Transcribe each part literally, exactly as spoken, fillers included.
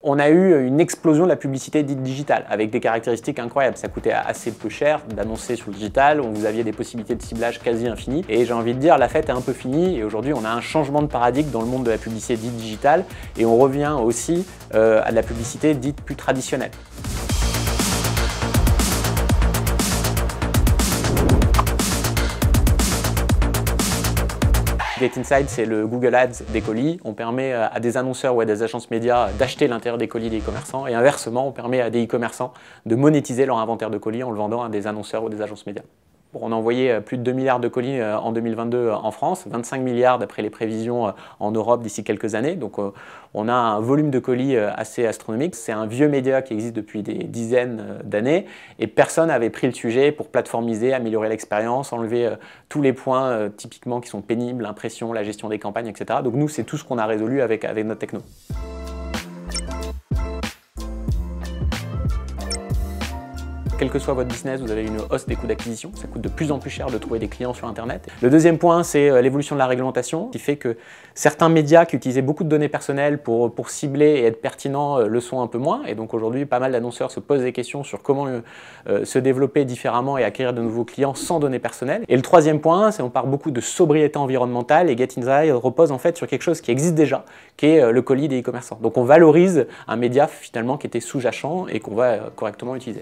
on a eu une explosion de la publicité dite digitale, avec des caractéristiques incroyables. Ça coûtait assez peu cher d'annoncer sur le digital, vous aviez des possibilités de ciblage quasi infinies, et j'ai envie de dire, la fête est un peu finie, et aujourd'hui on a un changement de paradigme dans le monde de la publicité dite digitale, et on revient aussi euh, à de la publicité dite plus traditionnelle. GetInside, c'est le Google Ads des colis. On permet à des annonceurs ou à des agences médias d'acheter l'intérieur des colis des e-commerçants et inversement, on permet à des e-commerçants de monétiser leur inventaire de colis en le vendant à des annonceurs ou des agences médias. On a envoyé plus de deux milliards de colis en deux mille vingt-deux en France, vingt-cinq milliards d'après les prévisions en Europe d'ici quelques années. Donc on a un volume de colis assez astronomique. C'est un vieux média qui existe depuis des dizaines d'années et personne n'avait pris le sujet pour plateformiser, améliorer l'expérience, enlever tous les points typiquement qui sont pénibles, l'impression, la gestion des campagnes, et cetera. Donc nous, c'est tout ce qu'on a résolu avec, avec notre techno. Quel que soit votre business, vous avez une hausse des coûts d'acquisition. Ça coûte de plus en plus cher de trouver des clients sur Internet. Le deuxième point, c'est l'évolution de la réglementation, qui fait que certains médias qui utilisaient beaucoup de données personnelles pour, pour cibler et être pertinents le sont un peu moins. Et donc aujourd'hui, pas mal d'annonceurs se posent des questions sur comment euh, se développer différemment et acquérir de nouveaux clients sans données personnelles. Et le troisième point, c'est on parle beaucoup de sobriété environnementale et GetInside repose en fait sur quelque chose qui existe déjà, qui est le colis des e-commerçants. Donc on valorise un média finalement qui était sous-jacent et qu'on va correctement utiliser.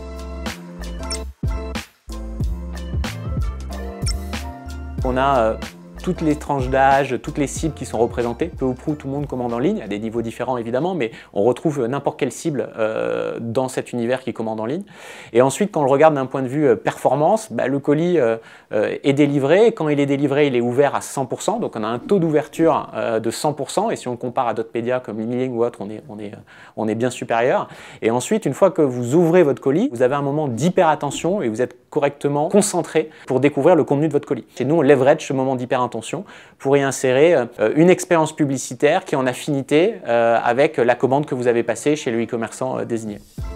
On a euh, toutes les tranches d'âge, toutes les cibles qui sont représentées. Peu ou prou, tout le monde commande en ligne, à des niveaux différents évidemment, mais on retrouve n'importe quelle cible euh, dans cet univers qui commande en ligne. Et ensuite, quand on le regarde d'un point de vue euh, performance, bah, le colis euh, euh, est délivré. Quand il est délivré, il est ouvert à cent pour cent, donc on a un taux d'ouverture euh, de cent pour cent, et si on compare à d'autres médias comme Emailing ou autre, on est, on, est, on est bien supérieur. Et ensuite, une fois que vous ouvrez votre colis, vous avez un moment d'hyper attention et vous êtes correctement concentré pour découvrir le contenu de votre colis. Chez nous, on leverage ce moment d'hyper attention pour y insérer euh, une expérience publicitaire qui est en affinité euh, avec la commande que vous avez passée chez le e-commerçant euh, désigné.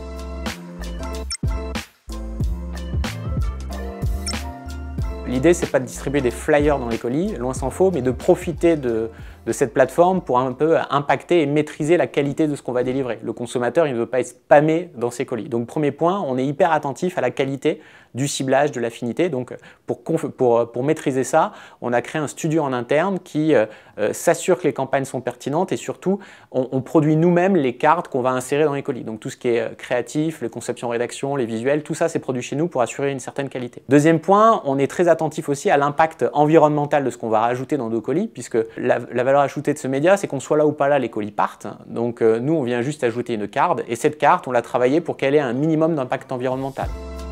L'idée, c'est pas de distribuer des flyers dans les colis, loin s'en faut, mais de profiter de, de cette plateforme pour un peu impacter et maîtriser la qualité de ce qu'on va délivrer. Le consommateur, il ne veut pas être spammé dans ses colis. Donc, premier point, on est hyper attentif à la qualité du ciblage, de l'affinité. Donc, pour, pour, pour maîtriser ça, on a créé un studio en interne qui euh, s'assure que les campagnes sont pertinentes et surtout, on, on produit nous-mêmes les cartes qu'on va insérer dans les colis. Donc, tout ce qui est créatif, les conceptions rédaction, les visuels, tout ça, c'est produit chez nous pour assurer une certaine qualité. Deuxième point, on est très attentif aussi à l'impact environnemental de ce qu'on va rajouter dans nos colis, puisque la, la valeur ajoutée de ce média, c'est qu'on soit là ou pas là, les colis partent. Donc, euh, nous, on vient juste ajouter une carte et cette carte, on l'a travaillée pour qu'elle ait un minimum d'impact environnemental.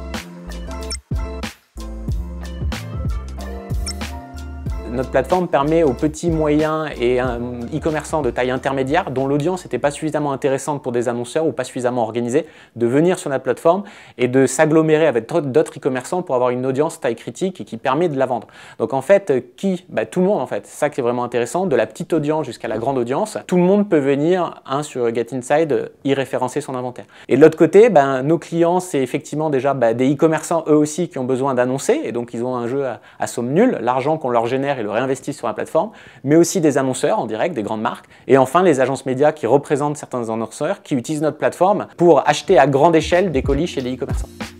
Notre plateforme permet aux petits, moyens et e-commerçants de taille intermédiaire, dont l'audience n'était pas suffisamment intéressante pour des annonceurs ou pas suffisamment organisée, de venir sur notre plateforme et de s'agglomérer avec d'autres e-commerçants pour avoir une audience taille critique et qui permet de la vendre. Donc en fait, qui bah, tout le monde en fait. C'est ça qui est vraiment intéressant, de la petite audience jusqu'à la grande audience. Tout le monde peut venir hein, sur GetInside y référencer son inventaire. Et de l'autre côté, bah, nos clients, c'est effectivement déjà bah, des e-commerçants eux aussi qui ont besoin d'annoncer et donc ils ont un jeu à, à somme nulle. L'argent qu'on leur génère, le réinvestissent sur la plateforme, mais aussi des annonceurs en direct, des grandes marques, et enfin les agences médias qui représentent certains annonceurs qui utilisent notre plateforme pour acheter à grande échelle des colis chez des e-commerçants.